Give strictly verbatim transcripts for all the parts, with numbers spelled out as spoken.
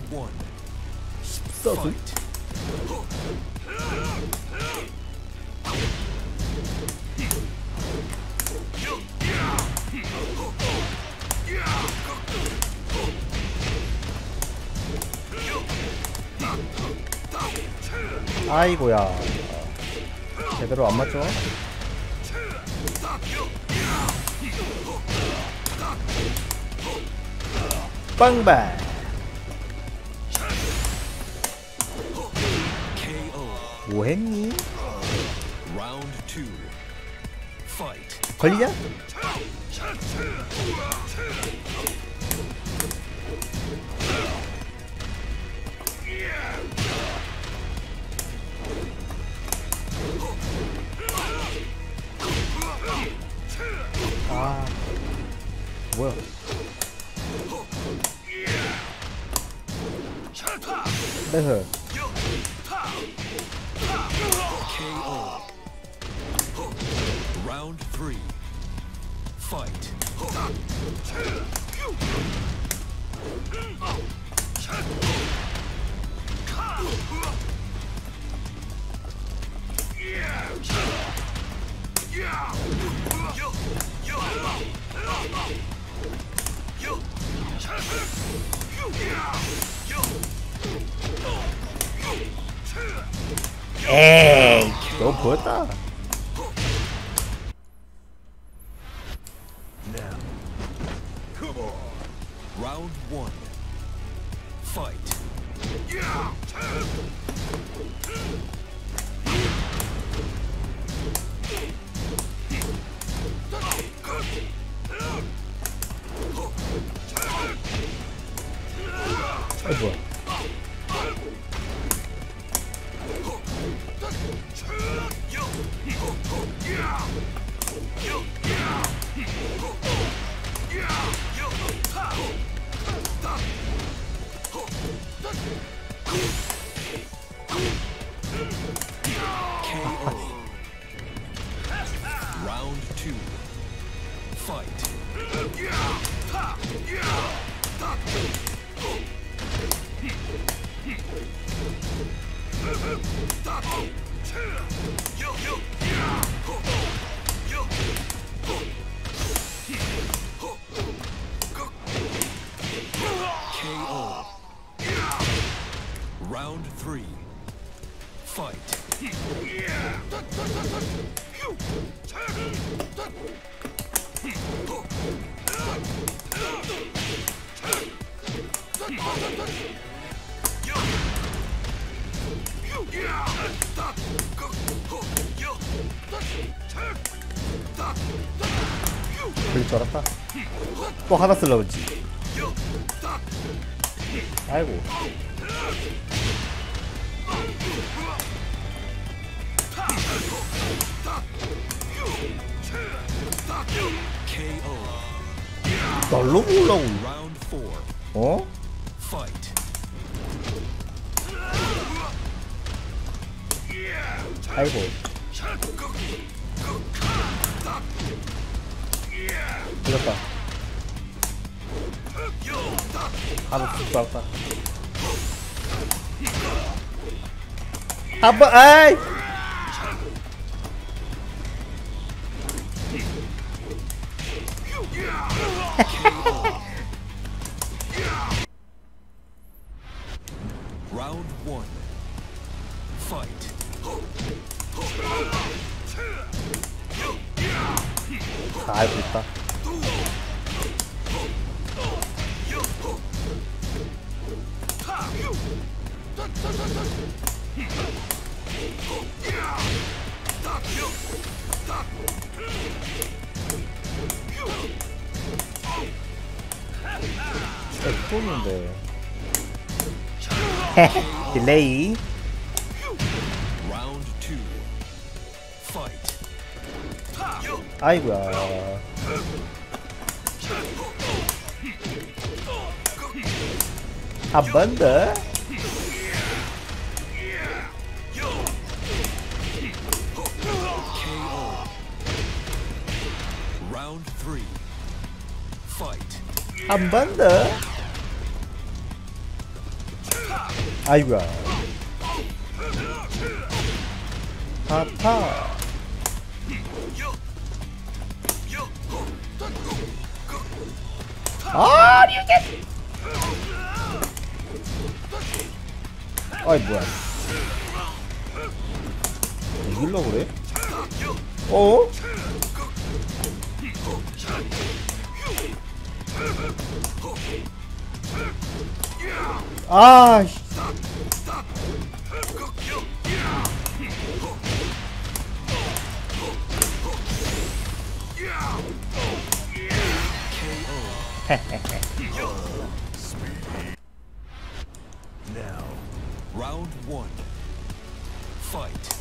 one. 십사분? 아이고야, 제대로 안 맞죠? 빵발. 뭐했니? 걸리냐? 아, 뭐야? 매설. Round three. Fight. 에이, 너무 보였다. Now, come on. Round one. Fight. 아이 뭐야? Round two. Fight. K O. Round three. Fight. 그럴 줄 알았다. 또 하나 쓰려고 했지. 아이고. K O. 날로 보려고. Round four. 어? Fight. 아이고. 들렸다. 하나 쑥 쐈다. 한 번, 아이! Round one. Fight. 다 알고 있다. 쏘는데. 딜레이. Round two. Fight. 아이고야. 한 번 더. Round three. Fight. 한 번 더. 아이고야. 타타. 아, 리우겐. 아이 뭐야? 이길라 그래? 어? 아, 씨. Now, round one. Fight.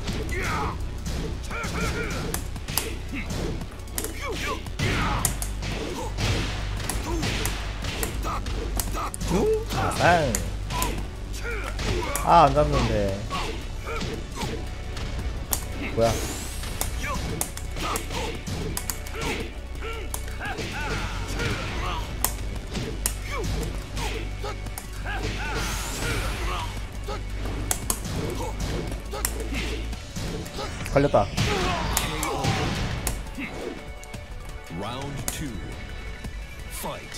응? 아, 아, 안 잡는데. 뭐야? 걸렸다. Round two. Fight.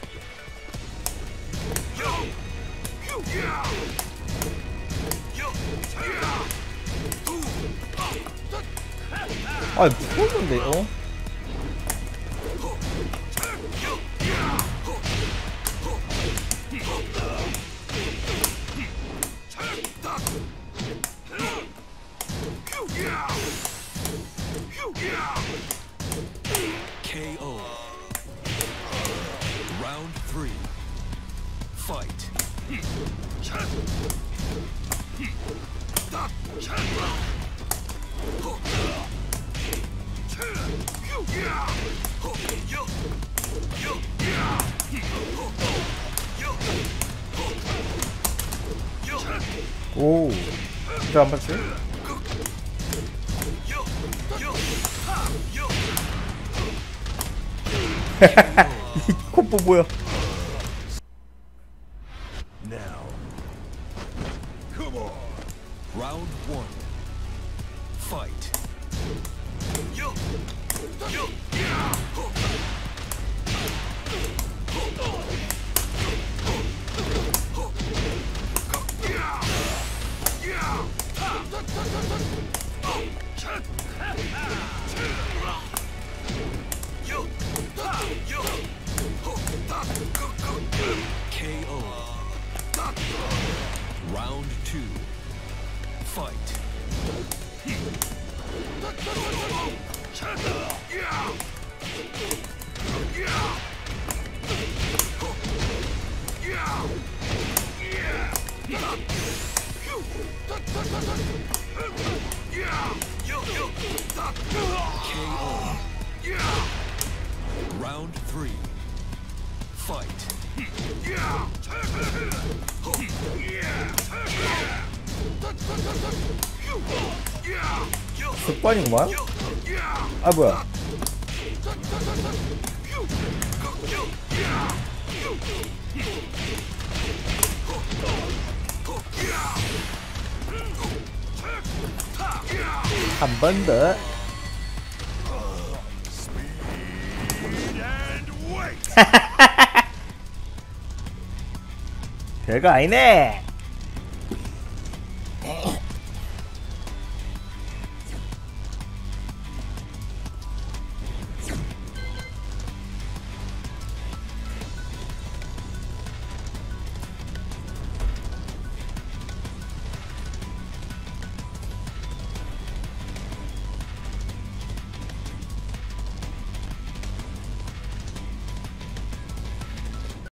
아, 무서운데, 어? K O. Round three. Fight. 오. 저한 번씩. 이 콤보 뭐야? Now. Come on. Round one. Fight. K O. Round two. Fight. K O. Round three. Fight. 습관이구만? 아, 뭐야? 한 번 더. 별거 아니네.